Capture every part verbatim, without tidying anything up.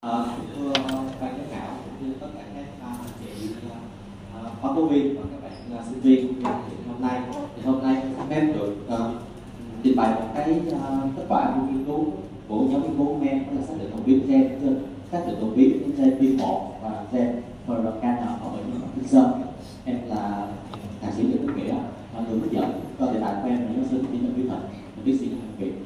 Ờ, thưa ban giám khảo cũng như tất cả các anh chị báo cáo viên và các bạn sinh viên của hôm nay, thì hôm nay xin phép được uh, trình bày một cái uh, kết quả của nghiên cứu của nhóm nghiên cứu của em, đó là xác định đột biến gen trên xác định đột biến gen pê một và gen rờ ca en ở bệnh nhân Parkinson. Em là thạc sĩ Trần Đức Nghĩa, người hướng dẫn cho đề tài của em là giáo sư tiến sĩ Nguyễn Thịnh, tiến sĩ học viện.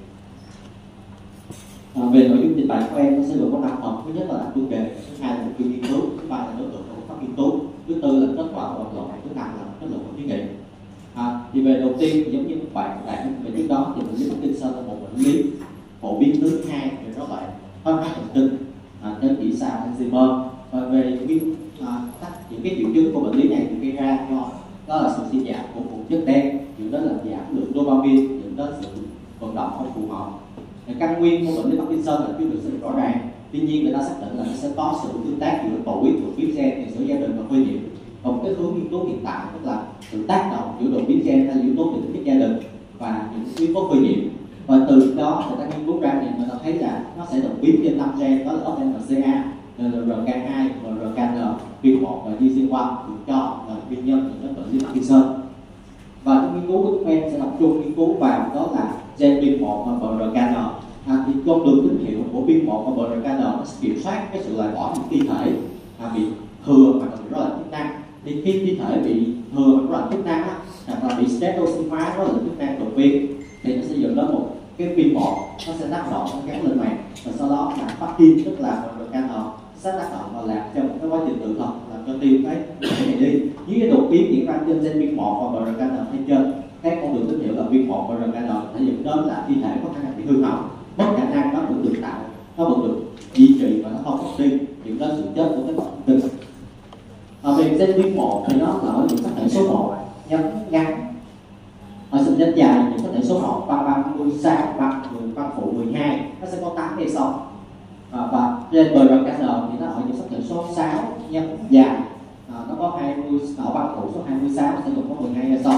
À, về nội dung trình bày của em nó sẽ gồm có năm phần. Thứ nhất là chủ đề, thứ hai là mục tiêu nghiên cứu, thứ ba là đối tượng của pháp nghiên cứu, thứ tư là kết quả của luận, thứ năm là kết luận của thí nghiệm. À, thì về đầu tiên giống như các bạn đã về trước đó thì bệnh lý Parkinson là một bệnh lý phổ biến thứ hai về rối loạn thoái hóa thần kinh trên chỉ sau Alzheimer. Và về những à, những cái triệu chứng của bệnh lý này thì gây ra do đó là sự suy giảm của vùng chất đen, dẫn đến là giảm lượng dopamine, dẫn đến sự vận động không phù hợp. Căn nguyên của bệnh lý Parkinson là chưa được xác định rõ ràng. Tuy nhiên người ta xác định là nó sẽ có sự tương tác giữa tuổi, đột biến gen, tiền sử gia đình và phơi nhiễm. Còn cái hướng nghiên cứu hiện tại tức là sự tác động giữa đột biến gen hay yếu tố từ tính chất gia đình và những yếu tố phơi nhiễm. Và từ đó người ta nghiên cứu ra thì người ta thấy là nó sẽ đột biến trên năm gen, đó là ép em xê a, rờ ca hai, rờ ca en, pê một và giê xê một được cho là nguyên nhân của bệnh lý Parkinson. Và trong nghiên cứu của chúng em sẽ tập trung nghiên cứu vào đó là gen pê một và rờ ca en. À, thì con đường tín hiệu của pê một và rờ ca en nó sẽ kiểm soát cái sự loại bỏ những thi thể à, bị thừa hoặc là bị rối loạn chức năng. Thì khi thi thể bị thừa hoặc rối loạn chức năng á, hoặc là bị stress oxy hóa rối loạn chức năng đột biến thì nó sẽ dẫn đến một cái pê một nó sẽ tác động nó gắn lên mạng và sau đó là phát tin tức là rờ ca en sẽ tác động và làm cho một cái quá trình tự động làm cho tiêu cái cái này đi. Những cái đột biến diễn ra trên gen pê một và rờ ca en hay trên các con đường tín hiệu là pê một và rờ ca en sẽ dẫn đến là thi thể có khả năng bị hư hỏng, mất khả năng nó vẫn được tạo, nó vẫn được duy trì và nó không mất đi, dẫn đến sự chết của cái thần kinh. Ở về gen pê một thì nó là ở những sắc thể số một nhấn ngắn, ở sinh nhánh dài những sắc thể số một ba ba mươi sáu, ba mười, ba phụ mười hai nó sẽ có tám cây song. À, và trên rờ ca en thì nó ở những sắc thể số sáu nhấn dài, à, nó có hai mươi, ở ba phụ số hai mươi sáu sẽ gồm có mười hai cây song.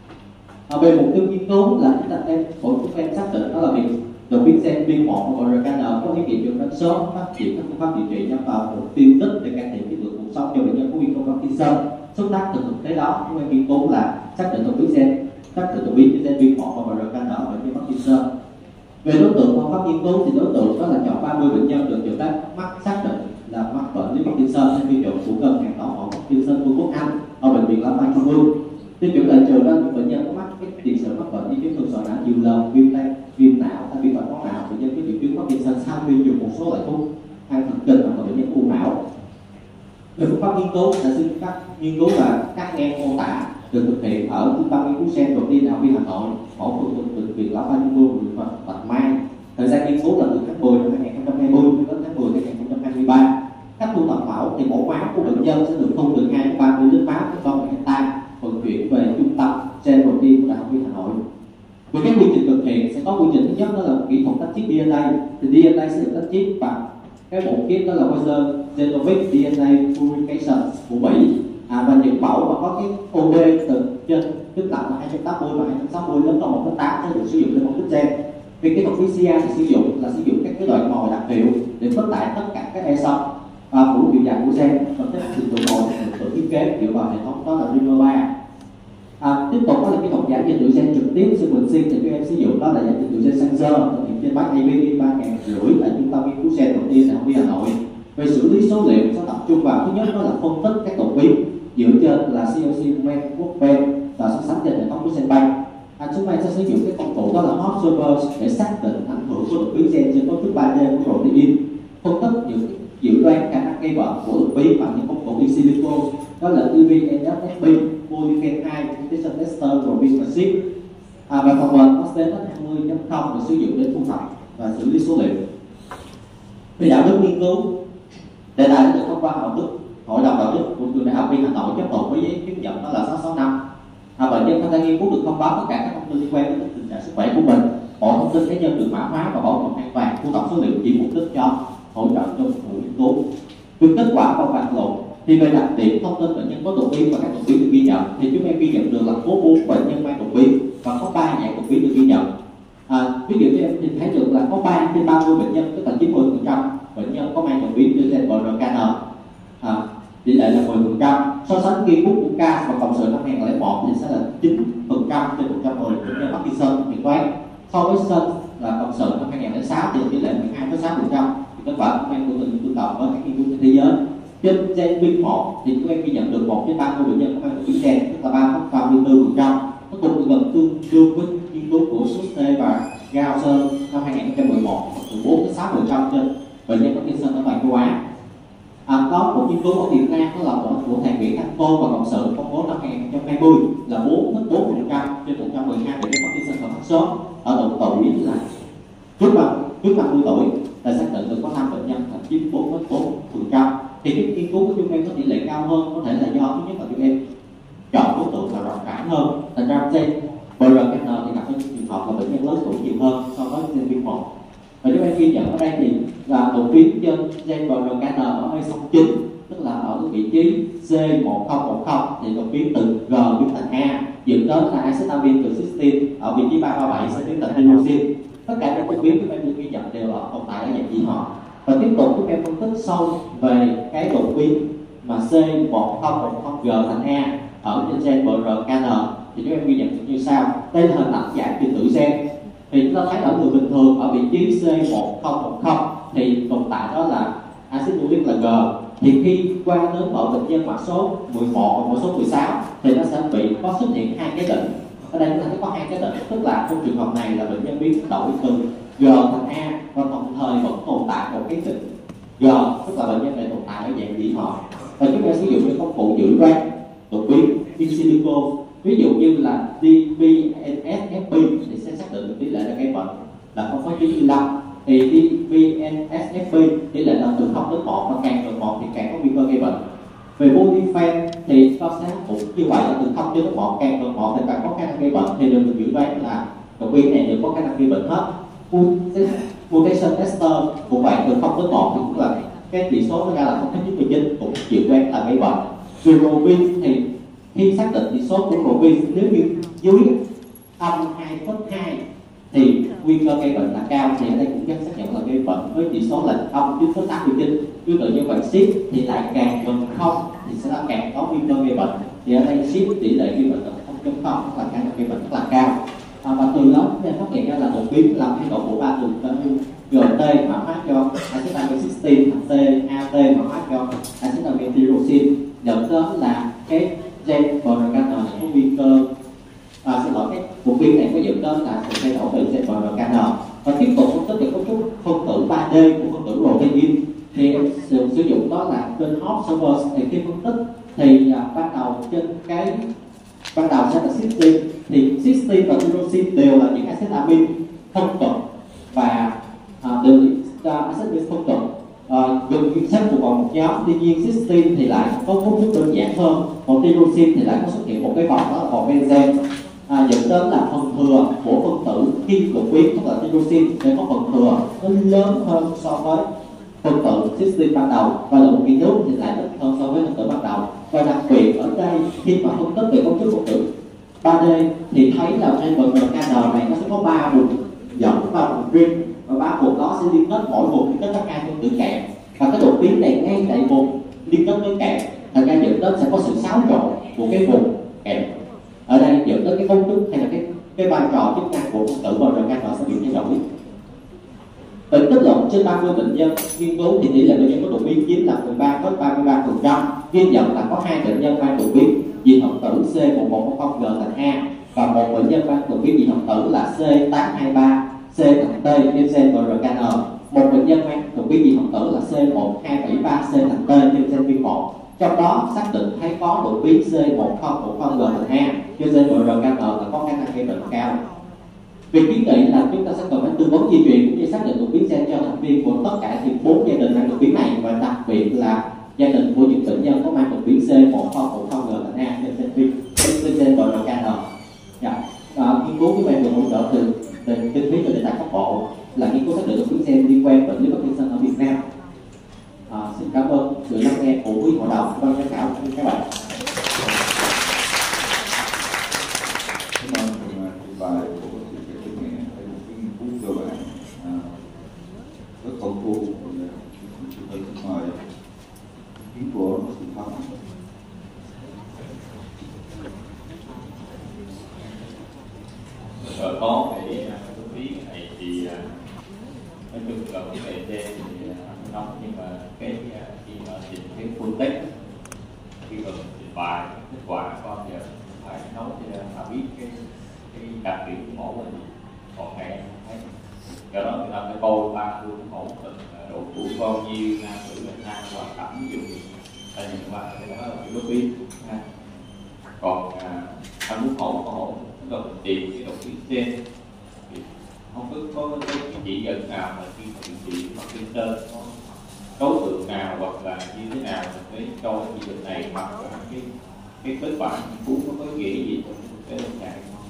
À, về mục tiêu nghiên cứu là chúng ta em của chúng em xác định đó là việc đột biến gen pê một và rờ ca en có ý nghĩa dẫn đến sớm phát triển các phương pháp điều trị nhằm vào mục tiêu đích để cải thiện chất lượng cuộc sống cho bệnh nhân có nguy cơ Parkinson. Xuất phát từ thực tế đó, chúng em nghiên cứu là xác định đột biến gen, xác định đột biến gen pê một và rờ ca en ở bệnh nhân Parkinson. Về đối tượng phương pháp nghiên cứu thì đối tượng đó là chọn ba mươi bệnh nhân được chẩn đoán mắc xác định là mắc bệnh lý Parkinson theo tiêu chuẩn của ngân hàng máu học Parkinson Vương quốc Anh ở bệnh viện Lão Khoa Trung ương. Tiêu chuẩn lại trừ đó những bệnh nhân có mắc cái tiền sử mắc bệnh như chấn thương sọ não nhiều lần, viêm tay, viêm não, hay viêm mạch máu não, bệnh nhân có triệu chứng Parkinson sau khi dùng một số loại thuốc an thần kinh hoặc là bệnh nhân u não. Về phương pháp nghiên cứu là xin các nghiên cứu là các em mô tả được thực hiện ở trung tâm nghiên cứu gen đầu tiên đại học y Hà Nội, mẫu phương thuộc bệnh viện Lão Khoa Trung ương và Bạch Mai. Thời gian nghiên cứu là từ tháng mười năm hai nghìn không trăm hai mươi đến tháng mười năm hai nghìn không trăm hai mươi ba. Cách thu thập mẫu thì mẫu máu của bệnh nhân sẽ được thu từ hai đến ba mươi lít máu trên một hectare vận chuyển về trung tâm gen đầu tiên của đại học y Hà Nội. Về các quy trình thực hiện sẽ có quy trình thứ nhất đó là kỹ thuật tách chip đê en a. Thì đê en a sẽ được tách chip bằng cái bộ kit đó là Pfizer Genovic đê en a Purification của Mỹ. À, và những mẫu mà có cái ô đê từ trên tức là hai trăm tám mươi và hai trăm sáu mươi đến một phần tám sẽ được sử dụng để phân tích gen. Về kỹ thuật pê xê rờ thì sử dụng là sử dụng các cái loại mồi đặc hiệu để phân tải tất cả các exon và phủ biểu dạng của gen và các trình độ mồi tự thiết kế dựa vào hệ thống đó là Rinova. À, tiếp tục đó là kỹ thuật giảm dinh tự gen trực tiếp sequencing thì các em sử dụng đó là giảm dinh tự gen sensor thực hiện trên bát a vê i ba nghìn rưỡi tại trung tâm nghiên cứu gen đầu tiên đại học y Hà Nội. Về xử lý số liệu sẽ tập trung vào thứ nhất đó là phân tích các đột biến dựa trên là xê o xê men, Workbench và so sánh trên hệ thống của GenBank. À, chúng ta sẽ sử dụng cái công cụ đó là Hot Server để xác định ảnh hưởng của đột biến gen trên cấu trúc ba D của protein, phân tích những dự đoán khả năng gây bệnh của đột biến bằng những công cụ in silico đó là tê vê en ép ép pê, Polyfen hai, Mutation Tester, Robin và Ship. À, và phần mềm Austin hai mươi chấm không được sử dụng để thu thập và xử lý số liệu. Về đạo đức nghiên cứu, đề tài đã được thông qua đạo đức hội đồng đạo đức của trường đại học y Hà Nội chấp thuận với giấy chứng nhận đó là sáu sáu năm. À, bệnh nhân tham gia nghiên cứu được thông báo tất cả các thông tin liên quan đến tình trạng sức khỏe của mình, mọi thông tin cá nhân được mã hóa và bảo mật an toàn, thu thập số liệu chỉ mục đích cho hỗ trợ cho phục vụ nghiên cứu. Về kết quả và bàn luận thì về đặc điểm thông tin bệnh nhân có đột biến và các đột biến được ghi nhận thì chúng em ghi nhận được là có bốn bệnh nhân mang đột biến và có ba dạng đột biến được ghi nhận. À, ví dụ như em nhìn thấy được là có ba trên ba mươi bệnh nhân tức là chín mươi phần trăm bệnh nhân có mang đột biến như gen bê rờ ca en, à, tỷ lệ là mười phần trăm. So sánh nghiên cứu của ca và cộng sự năm hai nghìn không trăm lẻ một thì sẽ là chín phần trăm trên một trăm mười bệnh nhân Parkinson chuẩn đoán. So với Sun là cộng sự năm hai nghìn không trăm lẻ sáu thì tỷ lệ mười hai phẩy sáu phần trăm. Thì kết quả cũng mang của tình tương đồng với các nghiên cứu trên thế giới. Trên gen pin một thì chúng em ghi nhận được một trên ba mươi bệnh nhân có mang đột biến gen, tức là ba phẩy ba mươi tư phần trăm. Nó cũng gần tương đương với nghiên cứu của Suste và Gausser năm hai nghìn không trăm mười một, từ bốn đến sáu phần trăm trên bệnh nhân Parkinson ở toàn châu Á. À, có một nghiên cứu ở Việt Nam đó là của thầy Nguyễn Thanh Tôn và cộng sự công bố năm hai nghìn không trăm hai mươi là bốn đến bốn phần trăm trên một trăm mười hai bệnh nhân Parkinson và phát sốt ở độ tuổi là trước năm trước năm mươi tuổi, là xác định được có năm bệnh nhân là chiếm bốn đến bốn phần trăm. Thì cái nghiên cứu của chúng em có tỷ lệ cao hơn, có thể là do thứ nhất là chúng em chọn đối tượng là rộng rãi hơn. Thành ra gen bê rờ ca en thì gặp những trường hợp là bệnh nhân lớn tuổi nhiều hơn so với gen pin một. Và chúng em ghi nhận ở đây thì là đột biến trên gen bê rờ ca en ở hơi song chín, tức là ở vị trí C một không một không thì đột biến từ G biến thành A, dẫn đến là acetamin từ cysteine ở vị trí ba ba bảy sẽ biến thành tyrosine. Tất cả các đột biến chúng em được ghi nhận đều ở tồn tại ở dạng dị họ. Và tiếp tục chúng em phân tích sâu về cái đột biến mà C một không một không G thành A ở trên gen bê rờ ca en thì chúng em ghi nhận như sau. Đây là hình ảnh dạng điện tử gen. Thì chúng ta thấy ở người bình thường ở vị trí C một không một không thì tồn tại đó là axit nucleic là G. Thì khi qua đến ở bệnh nhân mã số mười một và mã số mười sáu thì nó sẽ bị có xuất hiện hai cái định. Ở đây chúng ta thấy có hai cái định, tức là trong trường hợp này là bệnh nhân biến đổi từ G thành A và đồng thời vẫn tồn tại một cái định G, tức là bệnh nhân này tồn tại ở dạng dị họ. Và chúng ta sử dụng những công cụ dự đoán đột biến in silico, ví dụ như là đê bê en ét ép pê thì sẽ xác định được tỷ lệ là gây bệnh là không phẩy chín mươi lăm. Thì đê bê en ét ép pê tỷ lệ là từ không đến một, và càng từ một thì càng có nguy cơ gây bệnh. Về Bodifen thì so sánh cũng như vậy, là từ không cho đến một, càng từ một thì càng có khả năng gây bệnh, thì đều được dự đoán là đột biến này đều có khả năng gây bệnh hết. Mutation tester cũng vậy, từ không đến một thì cũng là cái chỉ số nó ra là không phẩy chín mươi chín, cũng dự đoán là gây bệnh. Về Rovin thì khi xác định chỉ số của Rovin nếu như dưới âm hai phẩy hai thì nguy cơ gây bệnh là cao, thì ở đây cũng xác nhận là gây bệnh với chỉ số là âm chín phẩy tám mươi chín. Tương tự như vậy ship thì lại càng gần không thì sẽ là càng có nguy cơ gây bệnh. Thì ở đây ship tỷ lệ gây bệnh là không chấm không, là khả năng gây bệnh rất là cao. À, và từ đó chúng ta phát hiện ra là đột biến làm thay đổi của ba đường như giê tê mã hóa cho acetamin cysteine, T, a tê mã hóa cho acetamin tyrosine, dẫn đến là cái gen bê rờ ca en có nguy cơ à, xin lỗi cái đột biến này có dẫn đến là sự thay đổi từ gen bê rờ ca en. Và tiếp tục phân tích về cấu trúc phân tử ba D của phân tử protein thì sử, sử dụng đó là trên hot server. Thì khi phân tích thì à, ban đầu trên cái ban đầu sẽ là cysteine, thì cysteine và tyrosine đều là những acetamin không cực và à, đều là acetamin không cực à, gần như xếp vào một nhóm. Tuy nhiên cysteine thì lại có cấu trúc đơn giản hơn, còn tyrosine thì lại có xuất hiện một cái vòng đó là vòng benzen, à, dẫn đến là phần thừa của phân tử khi đột biến, tức là tyrosine sẽ có phần thừa nó lớn hơn so với phân tử cysteine ban đầu, và lượng kỳ nước thì lại ít hơn so với phân tử ban đầu. Và đặc biệt ở đây khi mà phân tích về cấu trúc phân tử ba D thì thấy là trên bờ rờ ca en này nó sẽ có ba vùng dẫn, ba vùng riêng, và ba vùng đó sẽ liên kết, mỗi vùng liên kết các hai phân tử kẹo, và cái đột biến này ngay tại vùng liên kết với kẹo, thành ra dẫn đến sẽ có sự xáo trộn của cái vùng kẹo. Ở đây dẫn đến cái cấu trúc hay là cái cái vai trò chức năng của phân tử bờ rờ ca en sẽ bị thay đổi. Từ kết luận trên ba mươi bệnh nhân nghiên cứu thì tỷ lệ bệnh nhân có đột biến chiếm là mười ba phẩy ba mươi ba phần trăm, ghi nhận là có hai bệnh nhân mang đột biến dị hợp tử C một một không không G thành A, và một bệnh nhân mang đột biến dị hợp tử là C tám hai ba C thành T trên gen bê rờ ca en, một bệnh nhân mang đột biến dị hợp tử là C một hai bảy ba C thành T trên gen pin một. Trong đó xác định thấy có đột biến C một không một không G thành A trên gen bê rờ ca en là có khả năng gây bệnh cao. Việc kiến nghị là chúng ta sẽ cần phải tư vấn di truyền cũng như xác định đột biến gen cho thành viên của tất cả thì bốn gia đình mang đột biến này, và đặc biệt là gia đình của những bệnh nhân có mang đột biến C một không một không G thành A trên gen pin trên gen bê rờ ca en. Dạ, à, nghiên cứu của bạn được hỗ trợ từ từ kinh phí từ đề tài cấp bộ là nghiên cứu xác định đột biến gen liên quan bệnh lý Parkinson ở Việt Nam. À, xin cảm ơn sự lắng nghe của quý hội đồng ban giám khảo các bạn. Cảm ơn trình bày của chị Trần Thị Nghĩa về một nghiên cứu cơ bản rất công phu kiến của bác sĩ Phong. Rồi có cái cái phí này thì nói chung là vấn đề trên thì nóng, nhưng mà cái khi mà trình cái full text, khi mà trình bày kết quả con giờ phải nói cho họ biết cái cái đặc điểm của mẫu là gì, còn ngày thấy do đó người ta phải coi ba phương mẫu từng độ tuổi bao nhiêu, nam nữ là nam hoàn cảnh, ví dụ là nhìn qua cái đó là cái bước biến. Còn anh muốn mẫu có mẫu tức là mình tìm cái độ tuyến trên thì không có có cái chỉ dẫn nào mà khi mà điều trị Parkinson có đối tượng nào hoặc là như thế nào mình mới cho cái chỉ dẫn này, hoặc là cái cái kết quả nghiên cứu nó có ý nghĩa gì trong thực tế lâm sàng không?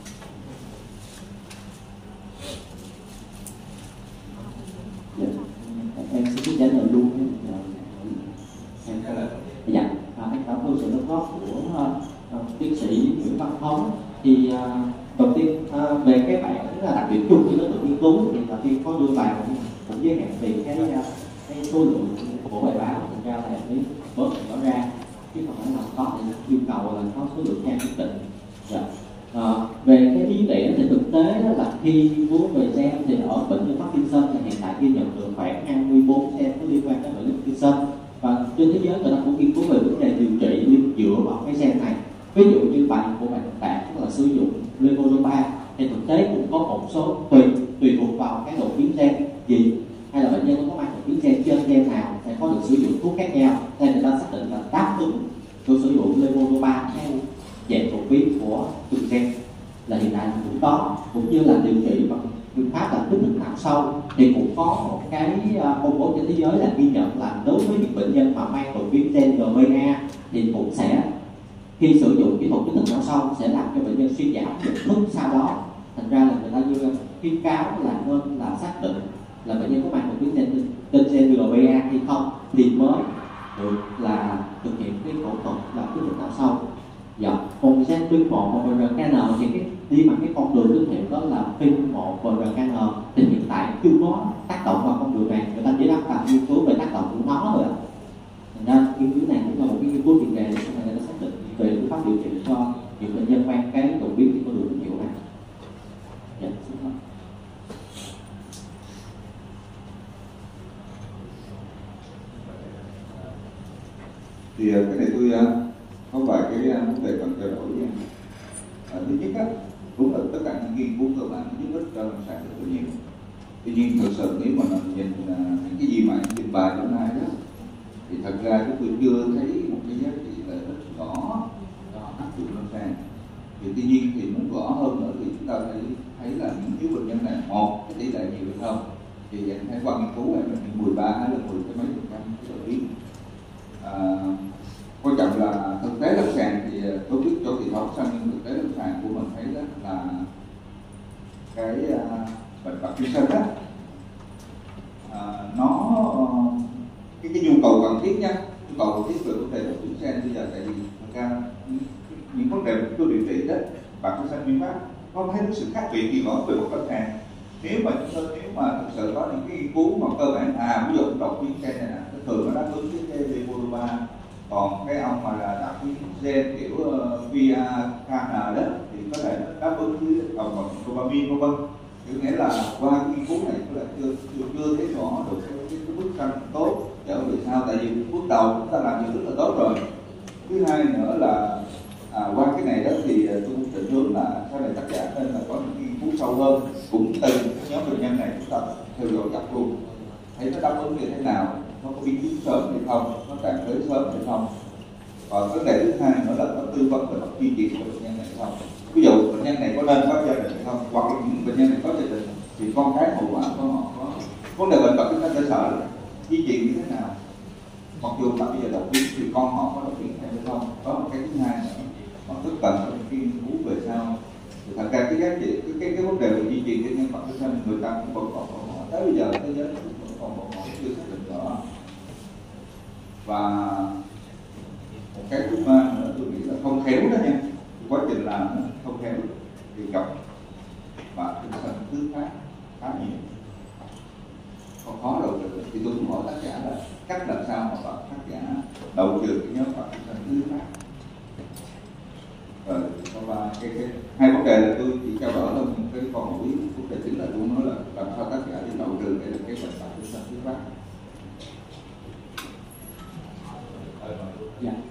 Em xin trả lời luôn. Em dạ, em cảm ơn sự đóng góp của uh, tiến sĩ Nguyễn Văn Thống. Thì uh, đầu tiên uh, về cái bản đặc điểm chung của đối tượng nghiên cứu thì là khi có đưa vào cũng giới hạn về cái uh, cái số lượng của bài báo, thành ra là cái bớt nó ra chứ không phải là có thì yêu cầu là có số lượng trang nhất định. Dạ. À, về cái ý nghĩa thì thực tế đó là khi muốn về xem thì ở bệnh nhân Parkinson thì hiện tại ghi nhận được khoảng hai mươi bốn xem có liên quan đến bệnh nhân Parkinson, và trên thế giới người ta cũng nghiên cứu về vấn đề điều trị dựa vào cái gen này. Ví dụ như bạn của bạn bạn tức là sử dụng levodopa thì thực tế cũng có một số tùy tùy thuộc vào cái độ biến gen gì, hay là bệnh nhân có mang đột biến gen trên gen nào sẽ có được sử dụng thuốc khác nhau, nên người ta xác định là đáp ứng của sử dụng levodopa theo dạng đột biến của từng gen là hiện tại cũng có, cũng như là điều trị bằng phương pháp là kích thích não sâu thì cũng có một cái công bố trên thế giới là ghi nhận là đối với những bệnh nhân mà mang đột biến gen giê bê a thì cũng sẽ khi sử dụng kỹ thuật kích thích não sâu sẽ làm cho bệnh nhân suy giảm nhận thức sau đó. Thành ra là người ta như khuyến cáo là nên là xác định là bệnh nhân có mang đột biến gen trên gen giê bê a hay không thì mới được là thực hiện cái phẫu thuật là kích thích não sâu. Dạ, còn gen phim một và rờ ca en thì cái đi bằng cái con đường tín hiệu đó là phim một và rờ ca en thì hiện tại chưa có tác động vào con đường này, người ta chỉ đang làm nghiên cứu về tác động của nó thôi ạ. Thành ra nghiên cứu này cũng là một cái nghiên cứu tiền đề để sau này người ta xác định về phương pháp điều trị cho những bệnh nhân mang cái đột biến trên con đường tín hiệu này. Dạ, xin lỗi. Thì cái này tôi có vài cái vấn đề cần trao đổi với em. À, thứ nhất á, đúng là tất cả những nghiên cứu cơ bản giúp ích cho lâm sàng rất là nhiều. Tuy nhiên thực sự nếu mà mình nhìn uh, những cái gì mà em trình bày hôm nay đó, thì thật ra chúng tôi chưa thấy một cái giá trị lợi ích rõ cho áp dụng lâm sàng. Thì tuy nhiên thì muốn rõ hơn nữa thì chúng ta thấy thấy là những yếu bệnh nhân này một cái tỷ lệ nhiều hay không, thì em thấy qua nghiên cứu này là mười ba hay là mười cái mấy phần trăm cái độ biến. À, quan trọng là thực tế lâm sàng thì tôi biết cho kỳ thống xong, nhưng thực tế lâm sàng của mình thấy đó là cái uh, bệnh Parkinson đó uh, nó uh, cái cái nhu cầu cần thiết nha, nhu cầu cần thiết về vấn đề đột biến gen bây giờ, tại vì thực ra những vấn đề tôi điều trị đó Parkinson nguyên phát có thấy sự khác biệt gì rõ về một lâm sàng. Nếu mà chúng tôi nếu mà thực sự có những cái nghiên cứu mà cơ bản à ví dụ đột biến gen này nè, thường nó đáp ứng cái levodopa. Còn cái ông mà là đáp ứng gen kiểu uh, vê a ca en đó thì có thể nó đáp ứng với tổng hợp dopamine vân vân. Kiểu nghĩa là qua cái nghiên cứu này có là chưa chưa, chưa thấy rõ được cái, cái, cái bức tranh tốt trở về sao, tại vì bước đầu chúng ta làm được rất là tốt rồi. Thứ hai nữa là à, qua cái này đó thì tôi cũng định hướng là sau này tác giả nên là có những nghiên cứu sâu hơn, cũng từ cái nhóm bệnh nhân này chúng ta theo dõi chặt luôn, thấy nó đáp ứng như thế nào, nó có biến chứng sớm hay không, nó tàn phế sớm hay không. Và vấn đề thứ hai nữa là nó tư vấn về mặt duy trì của bệnh nhân này không. Ví dụ bệnh nhân này có nên có gia đình hay không, hoặc là những bệnh nhân này có gia đình thì con cái hậu quả của họ có vấn đề bệnh tật chúng ta phải sợ là duy trì như thế nào. Mặc dù là bây giờ đột biến thì con họ có đột biến hay không. Có một cái thứ hai nữa mà rất cần có những nghiên cứu về sau. Thì thật ra cái giá trị cái cái, cái vấn đề về duy trì cái nhân vật của người ta cũng vẫn còn họ tới bây giờ thế giới vẫn còn bọn họ chưa xác định rõ. Và một cái thứ ba nữa tôi nghĩ là không khéo đó nha, quá trình làm không khéo thì gặp và tinh thần thứ khác khá nhiều, không khó đâu. Thì tôi cũng hỏi tác giả là cách làm sao mà tác giả đậu trừ cái nhóm Parkinson thứ phát. Rồi có ba cái, cái hai vấn đề là tôi chỉ trao đổi thôi, cái còn một ý vấn đề chính là tôi nói là làm sao tác giả đi đậu trừ để được cái bệnh Parkinson thứ phát. Dạ.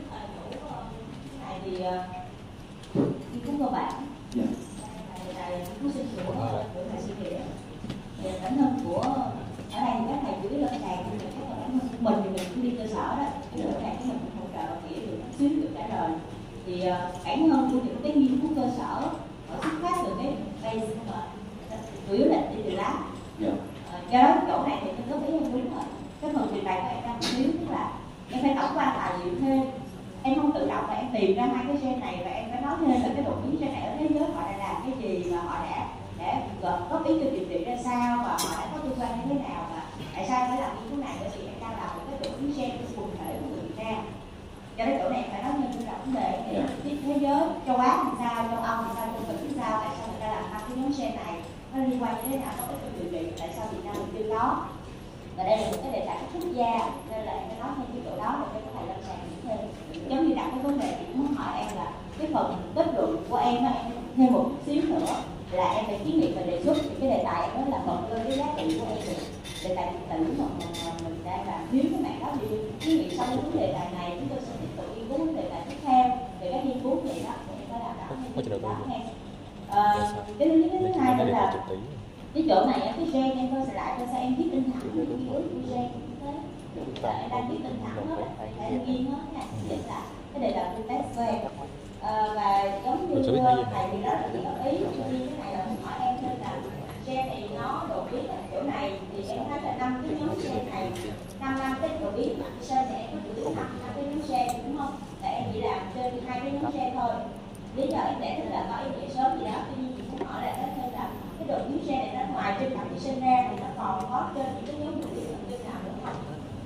Này thì nghiên cứu cơ bản. Dạ. Này nghiên cứu sinh của của thầy Sĩ Nghĩa. Về bản thân của ở đây thì các thầy chủ yếu là thầy thì các bản thân của mình thì mình cũng đi cơ sở đó. Cái chỗ này cái mình hỗ trợ Nghĩa được chút xíu được trả lời. Thì bản thân của những cái nghiên cứu cơ sở ở xuất phát từ cái đây chủ yếu là đi từ lá. Dạ. Do đó chỗ này thì tôi góp ý em đúng rồi. Cái phần trình bày của em đang thiếu tức là em phải tổng quan tài liệu thêm. Em không tự động là em tìm ra hai cái gen này và em phải nói thêm là cái đột biến gen này ở thế giới họ đã làm cái gì và họ đã đã góp ý cho điều trị ra sao và họ đã có tương quan như thế nào và tại sao phải làm như thế này bởi vì em đang làm một cái đột biến gen của quần thể của người Việt Nam. Cho nên chỗ này em phải nói thêm là vấn đề cái thế giới châu Á làm sao, châu Âu làm sao, châu Mỹ làm sao, tại sao người ta làm hai cái nhóm gen này nó liên quan như thế nào, có ích cho điều trị, tại sao Việt Nam được tiêu đó. Và đây là một cái đề tài quốc gia nên là em phải nói thêm cái chỗ đó để có thể lâm sàng thêm. Giống như đặt cái vấn đề thì muốn hỏi em là cái phần kết luận của em á, em thêm một chút xíu nữa là em phải kiến nghị và đề xuất những cái đề tài em nói là phần lên cái giá trị của em được đề tài điện tử mà mình, mình đang làm thiếu cái mạng đó thì kiến nghị sau cái đề tài này chúng tôi sẽ tiếp tục nghiên cứu đề tài tiếp theo về các nghiên cứu vậy đó để em có đảm bảo thêm đó nghe. Cái thứ hai nữa là cái chỗ này cái gen em coi lại coi sao em viết tinh thẳng cái ký ức của gen như thế em đang viết tinh thẳng hết phải ghi hết nha để là cái đề tài test của em và giống như thầy thì đó là chỉ góp ý như thế này là muốn hỏi em nên là gen này nó đột biến ở chỗ này thì em thấy là năm cái nhóm gen này năm năm cái đột biến Parkinson thì em có chủ yếu năm năm cái nhóm gen đúng không? Tại em chỉ làm trên hai cái nhóm gen thôi. Lý do em giải thích là có ý nghĩa sớm gì đó, tuy nhiên chị muốn hỏi là thế nên là cái đột biến gen này nó ngoài trên Parkinson ra thì nó còn có trên những cái nhóm đột biến thần kinh nào nữa không?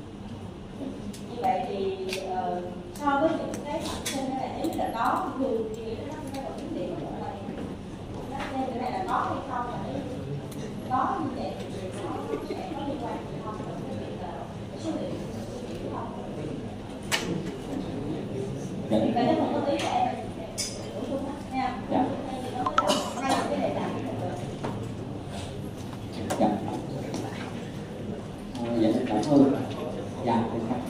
Như vậy thì uh, so với những cái Parkinson này nếu như là có thì chị nghĩ là nó sẽ đột biến điểm của mình. Nó trên cái này là có hay không và nếu có như vậy thì nó sẽ có liên quan gì không? Cái việc là số liệu đúng không? Thì cái đó không có ý để bổ sung đó nha. Dạ. Hai cái đề tài Dạ. À, dạ cảm ơn. Dạ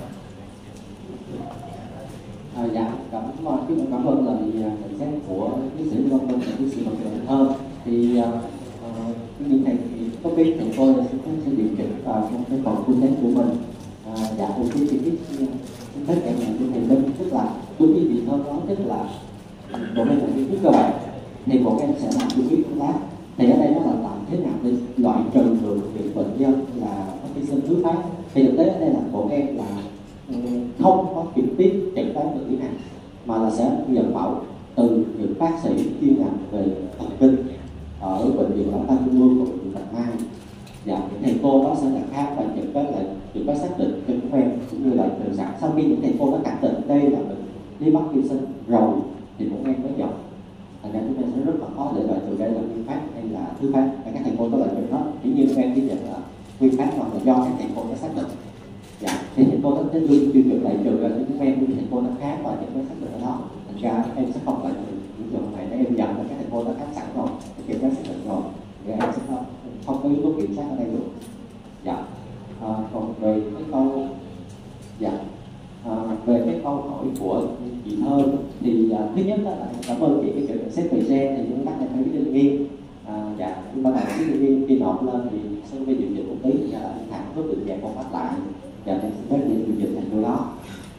à, dạ cảm ơn chú cảm ơn lời nhận xét của tiến sĩ Văn Minh và tiến sĩ Bạch Cần Thơ. Thì uh, cái điểm này thì có biết thì tôi sẽ sẽ điều chỉnh vào trong cái phần phương án của mình. À, dạ tôi chỉ chỉ biết tất cả những cái này bên tức là đúng như chị Thơ nói tức là bộ này là nghiên cứu cơ bản thì bộ em sẽ làm nghiên cứu công tác thì ở đây nó là làm thế nào để loại trừ được những bệnh nhân là Parkinson thứ phát thì thực tế ở đây là bộ em là không có trực tiếp chẩn đoán được cái này mà là sẽ nhận mẫu từ những bác sĩ chuyên ngành về thần kinh ở bệnh viện Lão Khoa Trung ương và bệnh viện Bạch Mai. Dạ, những thầy cô đó sẽ là khám và chẩn đoán lại những bác xác định trên quen cũng như là từ sản sau khi những thầy cô đã cảnh định đây là bệnh lý Parkinson rồi thì bọn em mới chọn. Thành ra chúng ta sẽ rất là khó để loại trừ đây là nguyên phát hay là thứ phát. Các thầy cô có loại trừ hết. Chỉ như em ghi nhận là nguyên phát hoặc là do các thầy cô đã xác định. Dạ, thì thầy cô đã đến đưa tiêu chuẩn loại trừ ra cho chúng em nhưng thầy cô đã khám và những cái xác định ở đó. Thành ra em sẽ không loại trừ những trường này để em nhận là các thầy cô đã khám sẵn rồi, kiểm tra xác định rồi. Thì em sẽ không, không có yếu tố kiểm soát ở đây được. Dạ. À, còn về cái câu dạ à, về cái câu hỏi của chị Thơ thì à, thứ nhất là cảm ơn chị cái chuyện xét về gen thì chúng ta phải biết định viên à, dạ chúng ta làm cái định viên khi nộp lên thì sau khi điều chỉnh một tí thì là thẳng có định dạng con phát lại và mình sẽ phát điều chỉnh thành điều đó.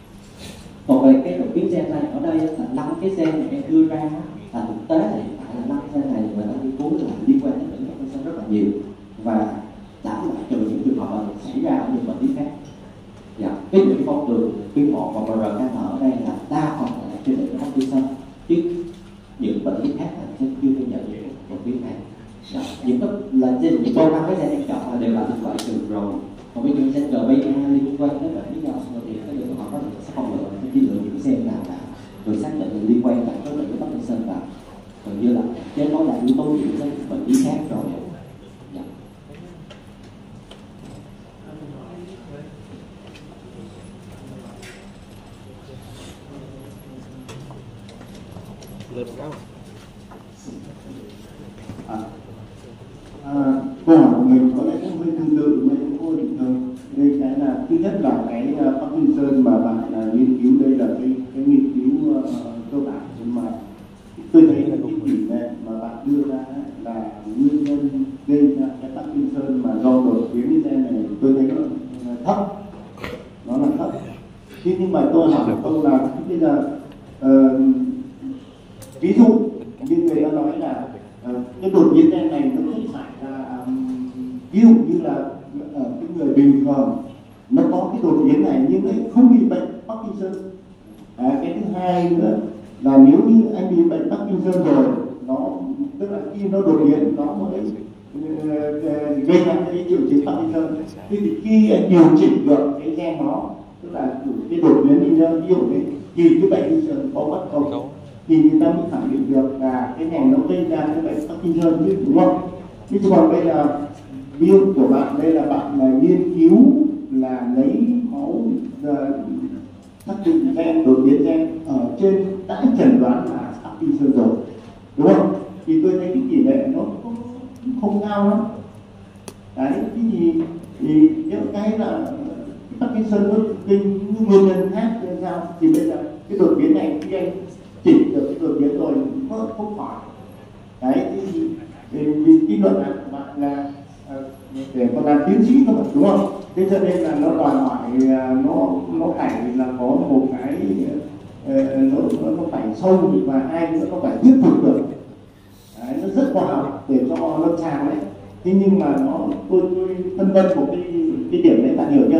Còn về cái đột biến gen này ở đây là năm cái gen mà em đưa ra là thực tế là hiện tại là năm gen này người ta nghiên cứu là liên quan đến bệnh Parkinson rất là nhiều và đã loại trừ những trường hợp mà xảy ra ở những bệnh lý khác. Dạ, ví dụ như phong đường, tuyến một và bờ rờ can ở đây là đa phần là trên bệnh Parkinson chứ những bệnh lý khác là sẽ chưa ghi nhận những đột biến này. Dạ, những cái là trên những đôi năm cái gen em chọn là đều là được loại trừ rồi. Còn ví dụ gen rờ bê a liên quan đến bệnh lý nhau thì cái điều họ có thể sẽ không lựa sẽ chỉ lựa những gen nào là được xác định liên quan đến cái bệnh lý Parkinson và gần như là trên đó là yếu tố những cái bệnh lý khác rồi. Dạ. À, à, câu hỏi của mình có lẽ cũng hơi tương tự với cô định thôi. Đây cái là thứ nhất là cái uh, Parkinson mà bạn uh, nghiên cứu đây là cái cái nghiên cứu uh, cơ bản, nhưng mà tôi thấy là cái tỷ lệ mà bạn đưa ra là nguyên nhân gây ra cái Parkinson mà do đột biến gen này, tôi thấy nó uh, thấp, nó là thấp. Thế nhưng mà tôi hỏi một câu là bây giờ uh, ví dụ như người ta nói là uh, cái đột biến gen này nó không phải là um, ví dụ như là ở uh, cái người bình thường nó có cái đột biến này nhưng ấy không bị bệnh Parkinson. À, cái thứ hai nữa là nếu như anh bị bệnh Parkinson rồi, nó tức là khi nó đột biến nó mới uh, gây ra cái triệu chứng Parkinson. Thì khi anh điều chỉnh được cái gen nó, tức là cái đột biến đi ra ví dụ đấy, thì cái bệnh Parkinson có mất không, thì người ta mới khẳng định được là cái này nó gây ra cái bệnh Parkinson chứ, đúng không? Thế chứ còn đây là ví dụ của bạn đây là bạn là nghiên cứu là lấy máu uh, xác định gen đột biến gen ở trên đã chẩn đoán là Parkinson rồi, đúng không? Thì tôi thấy cái tỷ lệ nó không, không cao lắm. Đấy, thì, thì những cái là Parkinson nó gây những nguyên nhân khác nên sao? Thì bây giờ cái đột biến này khi anh chỉnh được cái đột biến rồi nó không khỏi. Đấy, thì, thì, thì cái luận án của bạn là để còn làm tiến sĩ thôi, đúng không? Thế cho nên là nó đòi hỏi nó nó phải là có một cái nó nó phải sâu và hai nữa nó phải thuyết phục được. Đấy, nó rất khoa học để cho lâm sàng đấy. Thế nhưng mà nó tôi, tôi phân vân của cái cái điểm đấy bạn hiểu chưa?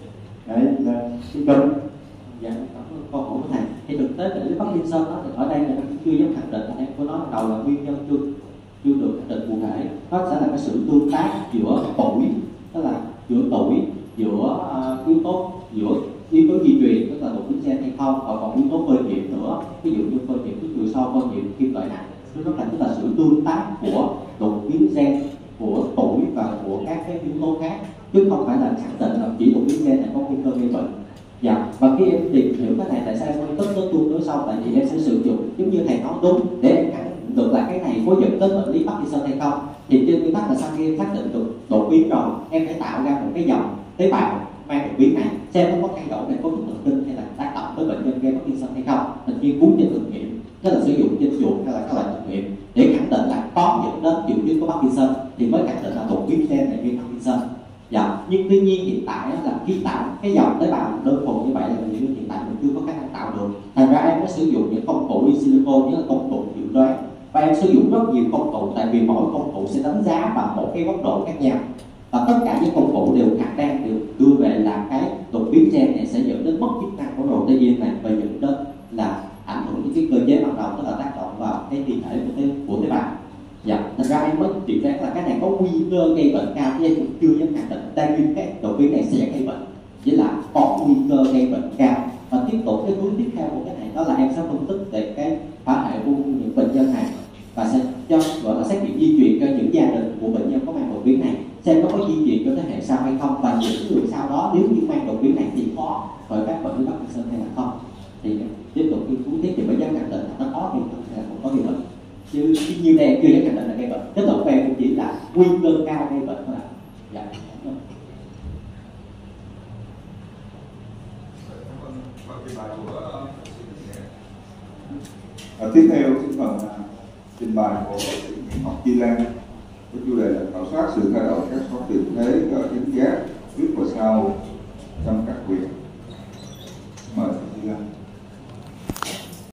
Đấy là cái cấm. Dạ, câu hỏi của thầy. Thì thực tế để Parkinson đó thì ở đây là chưa dám khẳng định, em có nói đầu là nguyên nhân chưa chưa được khẳng định cụ thể. Nó sẽ là cái sự tương tác giữa tuổi, tức là giữa tuổi, giữa uh, yếu tố giữa yếu tố di truyền, tức là đột biến gen hay không, và còn yếu tố phơi nhiễm nữa. Ví dụ như phơi nhiễm, ví dụ sau phơi nhiễm kim loại nặng, nó là tức là sự tương tác của đột biến gen, của tuổi và của các cái yếu tố khác, chứ không phải là khẳng định là chỉ đột biến gen này có nguy cơ gây bệnh. Dạ, và khi em tìm hiểu cái này tại sao em phân tích nó tương đối sâu, tại vì em sẽ sử dụng giống như thầy nói đúng để em khẳng định được là cái này có dẫn đến bệnh lý Parkinson hay không. Thì trên nguyên tắc là sau khi em xác định được đột biến rồi, em phải tạo ra một cái dòng tế bào mang đột biến này, xem nó có thay đổi về cấu trúc thần kinh hay là tác động tới bệnh nhân gây Parkinson hay không. Mình nghiên cứu trên thực nghiệm, tức là sử dụng trên chuột hay là các loại thực nghiệm để khẳng định là có dẫn đến triệu chứng của Parkinson thì mới khẳng định là đột biến gen này gây Parkinson. Dạ, nhưng tuy nhiên hiện tại là khi tạo cái dòng tế bào đơn thuần như vậy là như hiện tại mình chưa có khả năng tạo được. Thành ra em có sử dụng những công cụ in silico, như là công cụ dự đoán, và em sử dụng rất nhiều công cụ, tại vì mỗi công cụ sẽ đánh giá vào một cái góc độ khác nhau, và tất cả những công cụ đều khả năng đều đưa về là cái đột biến gen này sẽ dẫn đến mất chức năng của protein này và dẫn đến là ảnh hưởng đến cái cơ chế ban đầu, tức là tác động vào cái thi thể của tế, của tế bào. Dạ, thành ra em mới chỉ đoán là cái này có nguy cơ gây bệnh cao, chứ em cũng chưa dám khẳng định đang nguyên cái đột biến này sẽ gây bệnh, chỉ là có nguy cơ gây bệnh cao. Và tiếp tục cái hướng tiếp theo của cái này đó là em sẽ phân tích về cái phả hệ u những bệnh nhân này và sẽ cho gọi là xét nghiệm di truyền cho những gia đình của bệnh nhân có mang đột biến này, xem nó có di truyền cho thế hệ sau hay không, và những người sau đó nếu như mang đột biến này thì có khỏi các bệnh lý Parkinson hay là không. Thì tiếp tục nghiên cứu tiếp thì mới dám khẳng định là nó có hay là không có gây bệnh. Chứ như đây chưa dám khẳng định là gây bệnh, kết luận của em cũng chỉ là nguy cơ cao gây bệnh thôi ạ. Dạ. À, tiếp theo xin phần trình bày của học Chi Lan với chủ đề là khảo sát sự thay đổi các số tiền thế và chính giác trước và sau